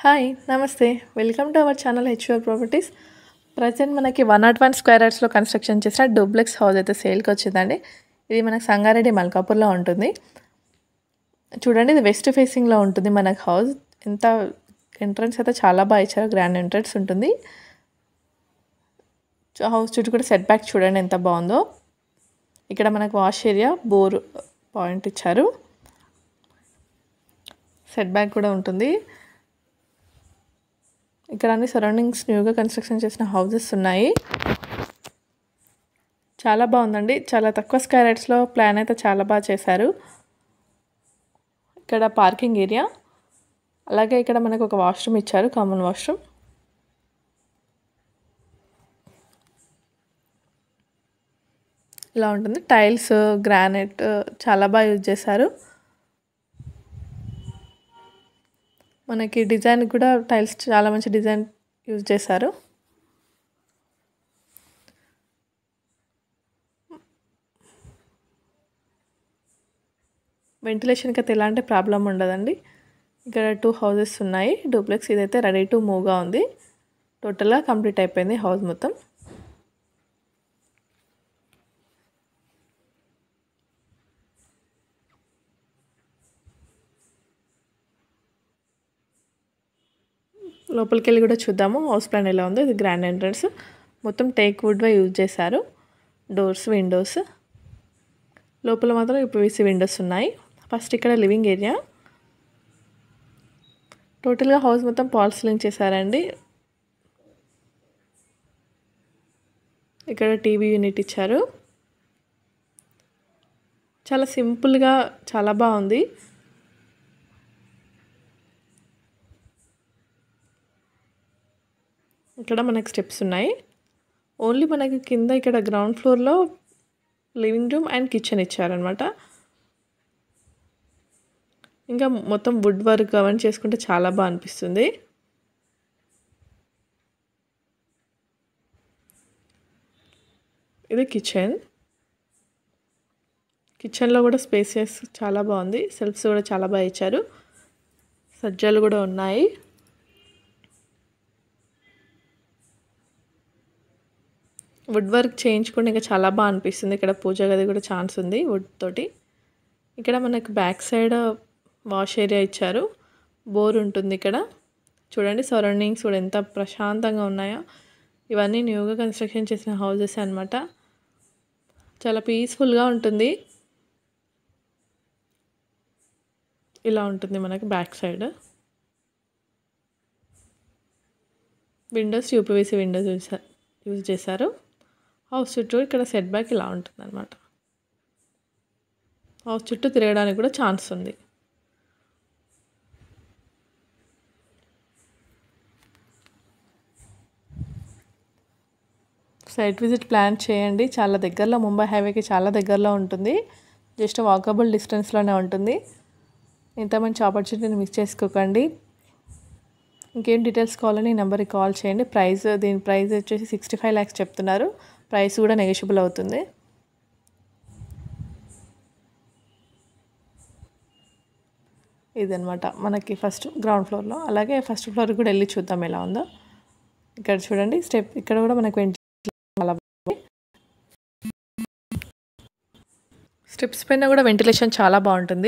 Hi నమస్తే welcome to our channel HUR properties. Present మనకి 101 square యార్డ్స్లో కన్స్ట్రక్షన్ చేసిన డూప్లెక్స్ హౌస్ అయితే సేల్కి వచ్చిందండి. ఇది మనకు సంగారెడ్డి మల్కాపూర్లో ఉంటుంది. చూడండి, ఇది వెస్ట్ ఫేసింగ్లో ఉంటుంది మనకు హౌస్. ఎంత ఎంట్రన్స్ అయితే చాలా బాగా ఇచ్చారు, గ్రాండ్ ఎంట్రన్స్ ఉంటుంది. హౌస్ చుట్టూ కూడా సెట్ బ్యాక్ చూడండి ఎంత బాగుందో. ఇక్కడ మనకు వాష్ ఏరియా, బోర్ పాయింట్ ఇచ్చారు. సెట్ బ్యాక్ కూడా ఉంటుంది. ఇక్కడ అన్ని సరౌండింగ్స్ న్యూగా కన్స్ట్రక్షన్ చేసిన హౌసెస్ ఉన్నాయి. చాలా బాగుందండి. చాలా తక్కువ స్క్వేర్ యార్డ్స్లో ప్లాన్ అయితే చాలా బాగా చేశారు. ఇక్కడ పార్కింగ్ ఏరియా, అలాగే ఇక్కడ మనకు ఒక వాష్రూమ్ ఇచ్చారు, కామన్ వాష్రూమ్. ఇలా ఉంటుంది. టైల్స్, గ్రానైట్ చాలా బాగా యూజ్ చేశారు. మనకి డిజైన్ కూడా టైల్స్ చాలా మంచి డిజైన్ యూజ్ చేశారు. వెంటిలేషన్కి అయితే ఎలాంటి ప్రాబ్లం ఉండదండి. ఇక్కడ 2 హౌసెస్ ఉన్నాయి డూప్లెక్స్. ఇదైతే రెడీ టు మూవ్గా ఉంది. టోటల్గా కంప్లీట్ అయిపోయింది హౌస్ మొత్తం. లోపలికి వెళ్ళి కూడా చూద్దాము హౌస్ ప్లాన్ ఎలా ఉందో. ఇది గ్రాండ్ ఎంట్రన్స్, మొత్తం టేక్ వుడ్వే యూజ్ చేశారు. డోర్స్, విండోస్, లోపల మాత్రం యూపీవీసీ విండోస్ ఉన్నాయి. ఫస్ట్ ఇక్కడ లివింగ్ ఏరియా. టోటల్గా హౌస్ మొత్తం ఫాల్ సీలింగ్ చేశారండి. ఇక్కడ టీవీ యూనిట్ ఇచ్చారు. చాలా సింపుల్గా చాలా బాగుంది. ఇక్కడ మనకి స్టెప్స్ ఉన్నాయి. ఓన్లీ మనకి కింద ఇక్కడ గ్రౌండ్ ఫ్లోర్లో లివింగ్ రూమ్ అండ్ కిచెన్ ఇచ్చారనమాట. ఇంకా మొత్తం వుడ్ వర్క్ అవన్నీ చేసుకుంటే చాలా బాగా అనిపిస్తుంది. ఇది కిచెన్. కిచెన్లో కూడా స్పేసియస్ చాలా బాగుంది. సెల్ఫ్స్ కూడా చాలా బాగా ఇచ్చారు. సజ్జలు కూడా ఉన్నాయి. వుడ్ వర్క్ చేయించుకుంటే ఇంకా చాలా బాగా అనిపిస్తుంది. ఇక్కడ పూజ గది కూడా ఛాన్స్ ఉంది వుడ్ తోటి. ఇక్కడ మనకు బ్యాక్ సైడ్ వాష్ ఏరియా ఇచ్చారు. బోర్ ఉంటుంది ఇక్కడ. చూడండి సరౌండింగ్స్ కూడా ఎంత ప్రశాంతంగా ఉన్నాయో. ఇవన్నీ న్యూగా కన్స్ట్రక్షన్ చేసిన హౌసెస్ అన్నమాట. చాలా పీస్ఫుల్గా ఉంటుంది. ఇలా ఉంటుంది మనకి back side. Windows UPVC windows use చేశారు. హౌస్ చుట్టూ ఇక్కడ సెట్ బ్యాక్ ఇలా ఉంటుంది అనమాట. హౌస్ చుట్టూ తిరగడానికి కూడా ఛాన్స్ ఉంది. సైట్ విజిట్ ప్లాన్ చేయండి. చాలా దగ్గరలో, ముంబై హైవేకి చాలా దగ్గరలో ఉంటుంది. జస్ట్ వాకబుల్ డిస్టెన్స్లోనే ఉంటుంది. ఇంత మంచి ఆపర్చునిటీని మిస్ చేసుకోకండి. ఇంకేం డీటెయిల్స్ కావాలని ఈ నెంబర్కి కాల్ చేయండి. దీని ప్రైస్ వచ్చేసి 65 lakhs చెప్తున్నారు. ప్రైస్ కూడా నెగోషియబుల్ అవుతుంది. ఇదనమాట మనకి ఫస్ట్ గ్రౌండ్ ఫ్లోర్లో. అలాగే ఫస్ట్ ఫ్లోర్ కూడా వెళ్ళి చూద్దాం ఎలా ఉందో. ఇక్కడ చూడండి స్టెప్, ఇక్కడ కూడా మనకు స్టెప్స్ పైన కూడా వెంటిలేషన్ చాలా బాగుంటుంది.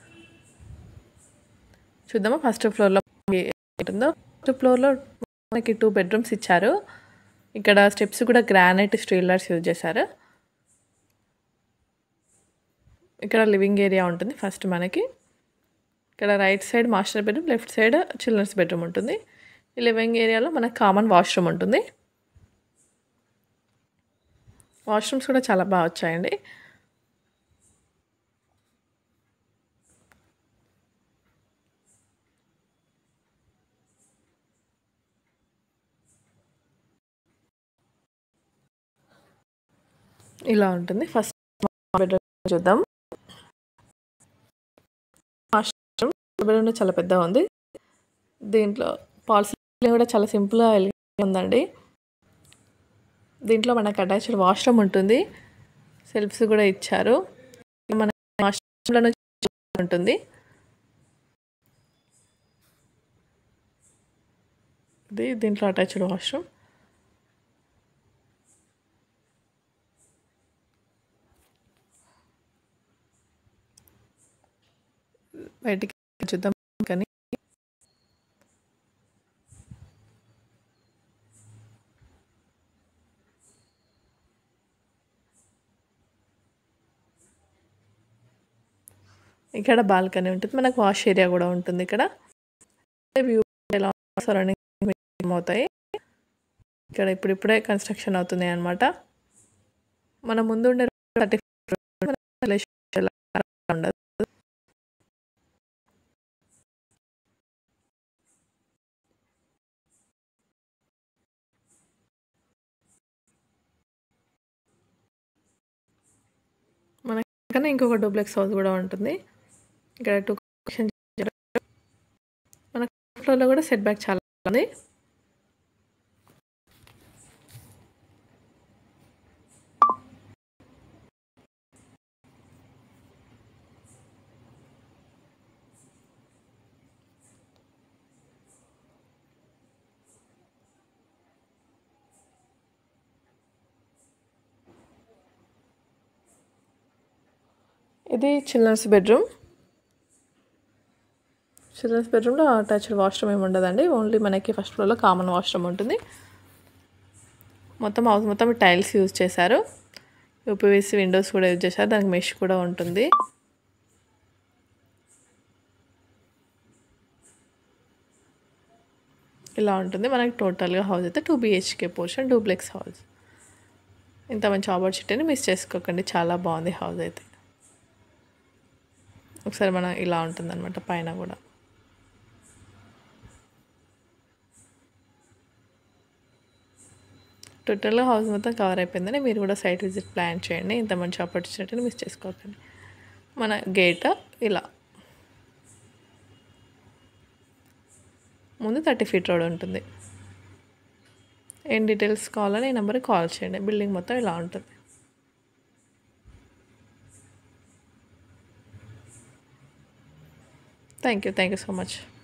చూద్దామా ఫస్ట్ ఫ్లోర్లో ఉంటుందో. ఫస్ట్ ఫ్లోర్లో మనకి 2 bedrooms ఇచ్చారు. ఇక్కడ స్టెప్స్ కూడా గ్రానైట్ స్టీలర్స్ యూజ్ చేశారు. ఇక్కడ లివింగ్ ఏరియా ఉంటుంది ఫస్ట్ మనకి. ఇక్కడ right side master bedroom, left side children's bedroom ఉంటుంది. ఈ లివింగ్ ఏరియాలో మనకు కామన్ వాష్రూమ్ ఉంటుంది. వాష్రూమ్స్ కూడా చాలా బాగా వచ్చాయండి. ఇలా ఉంటుంది. ఫస్ట్ బెడ్రూమ్ చూద్దాం. మాస్టర్ బెడ్రూమ్ చాలా పెద్దగా ఉంది. దీంట్లో ఫాల్ సీలింగ్ కూడా చాలా సింపుల్గా ఉందండి. దీంట్లో మనకు అటాచ్డ్ వాష్రూమ్ ఉంటుంది. సెల్ఫ్స్ కూడా ఇచ్చారు. మన వాష్రూమ్లో ఉంటుంది. ఇది దీంట్లో అటాచ్డ్ వాష్రూమ్. బయటికి చూద్దాం కానీ ఇక్కడ బాల్కనీ ఉంటుంది. మనకు వాష్ ఏరియా కూడా ఉంటుంది. ఇక్కడ వ్యూ ఎలా సరౌండింగ్ అవుతాయి. ఇక్కడ ఇప్పుడిప్పుడే కన్స్ట్రక్షన్ అవుతుంది అనమాట. మన ముందు ఉండే 30 ఉండదు. మనకన్నా ఇంకొక డూప్లెక్స్ హౌస్ కూడా ఉంటుంది. ఇక్కడ 2 మన ఫ్లోర్లో కూడా సెట్ బ్యాక్ చాలా ఉంది. ఇది చిల్డ్రన్స్ బెడ్రూమ్. చిల్డ్రన్స్ బెడ్రూమ్లో అటాచ్డ్ వాష్రూమ్ ఏమి ఉండదండి. ఓన్లీ మనకి ఫస్ట్ ఫ్లోర్లో కామన్ వాష్రూమ్ ఉంటుంది. మొత్తం హౌస్ మొత్తం టైల్స్ యూజ్ చేశారు. యూపీవీసీ విండోస్ కూడా యూజ్ చేశారు. దానికి మెష్ కూడా ఉంటుంది. ఇలా ఉంటుంది మనకి టోటల్గా హౌస్ అయితే 2 BHK పోర్షన్ డూప్లెక్స్ హౌస్. ఇంత మంచి ఆపర్చునిటీని మిస్ చేసుకోకండి. చాలా బాగుంది హౌస్ అయితే. ఒకసారి మనం ఇలా ఉంటుందన్నమాట పైన కూడా. టోటల్గా హౌస్ మొత్తం కవర్ అయిపోయిందని మీరు కూడా సైట్ విజిట్ ప్లాన్ చేయండి. ఇంత మంచి ఆపర్చునిటీని మిస్ చేసుకోకండి. మన గేట్ ఇలా ముందు 30 feet రోడ్ ఉంటుంది. ఏం డీటెయిల్స్ కావాలని ఈ నెంబర్కి కాల్ చేయండి. బిల్డింగ్ మొత్తం ఇలా ఉంటుంది. Thank you so much.